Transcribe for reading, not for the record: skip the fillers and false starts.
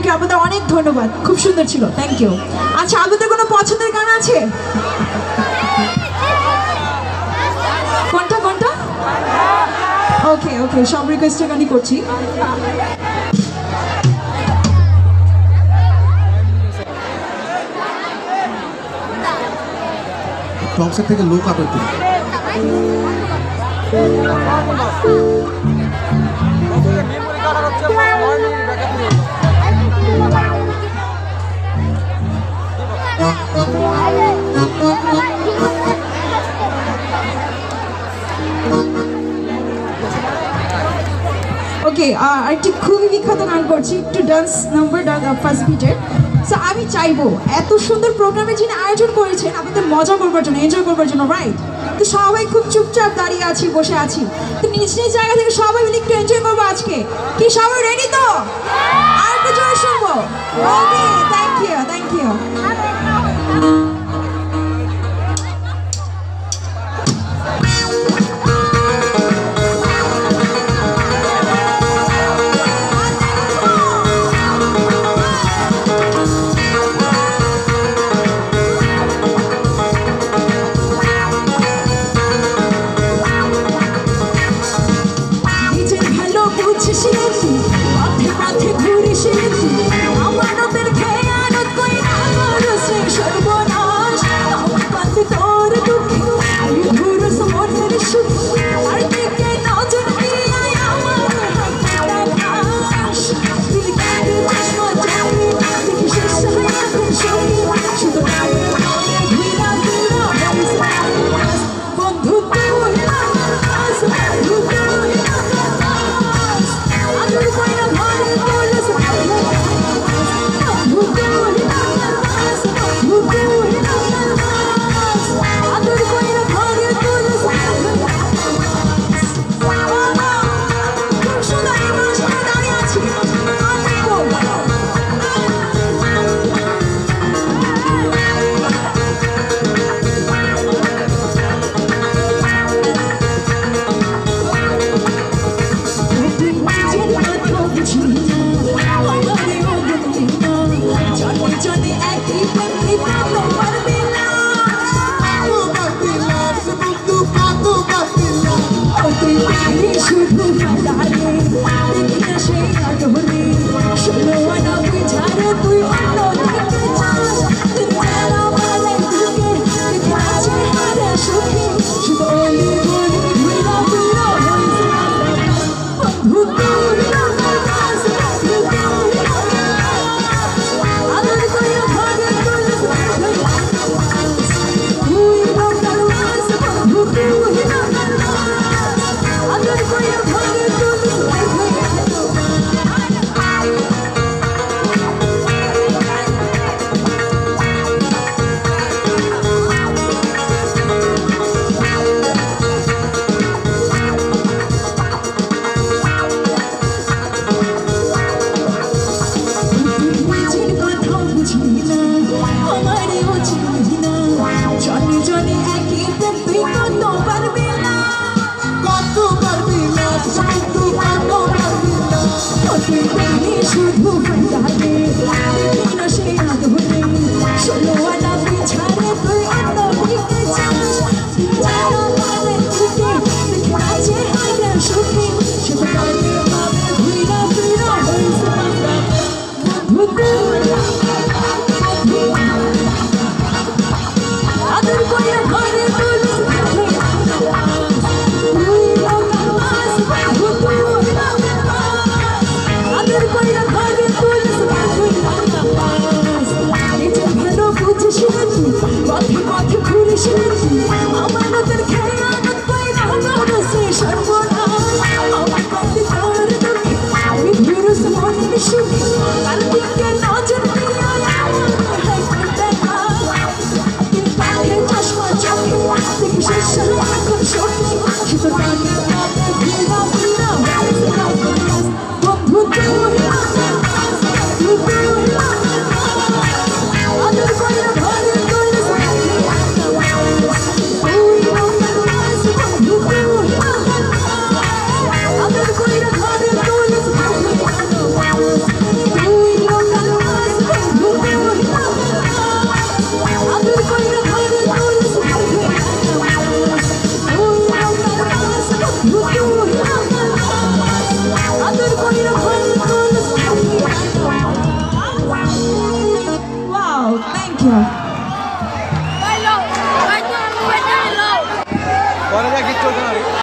You আপনাদের অনেক ধন্যবাদ, খুব সুন্দর ছিল, থ্যাংক ইউ। আচ্ছা, আপনাদের কোনো পছন্দের গান আছে? কোনটা কোনটা? ওকে ওকে, সব রিকোয়েস্টের গানই করছি। টপসের থেকে লোক আদর দিন। ওকে, আরেকটি খুবই বিখ্যাত গান করছি, একটু ডান্স নাম্বার ফার্স্ট বিটের। সো আমি চাইবো এত সুন্দর প্রোগ্রামের যিনি আয়োজন করেছেন আপনাদের মজা করবার জন্য, এনজয় করবার জন্য, রাইট? তো সবাই খুব চুপচাপ দাঁড়িয়ে আছি, বসে আছি, তো নিজ নিজ জায়গা থেকে সবাই মিলে একটু এনজয় করবো আজকে। কি সবাই রেডি তো? আর একটু জোরে শুনবো। Okay, thank you thank you. পথে পথে ঘুরে শিখি আমানতের খেয়ানত কইরা কেয়ার